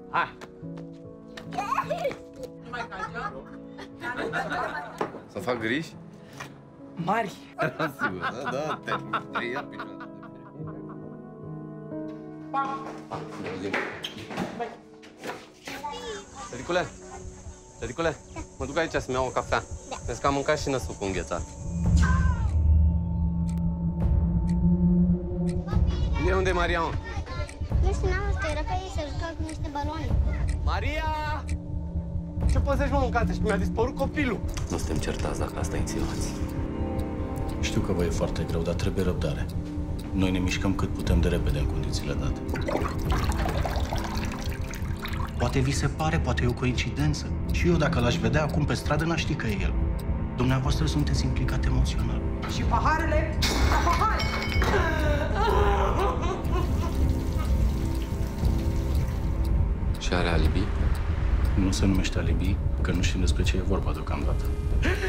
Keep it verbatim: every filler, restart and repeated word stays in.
Hai! Nu mai calci, Să fac griji? mari. Sigur, da, da, te ia picioare. Tăticule, tăticule, mă duc aici să-mi iau o cafea. Da. Vezi că am mâncat și năsul cu înghețat. E unde e Maria, mă? Nu știu, n-am văzut, era pe ei să juca cu niște baloane. Maria! Ce păzești, mă, mâncați? Și mi-a dispărut copilul. Nu suntem certați dacă asta insinuați. Știu că vă e foarte greu, dar trebuie răbdare. Noi ne mișcăm cât putem de repede în condițiile date. Poate vi se pare, poate e o coincidență. Și eu, dacă l-aș vedea acum pe stradă, n-aș ști că e el. Dumneavoastră sunteți implicat emoțional. Și paharele la pahare. Și are alibi? Nu se numește alibi, că nu știm despre ce e vorba deocamdată.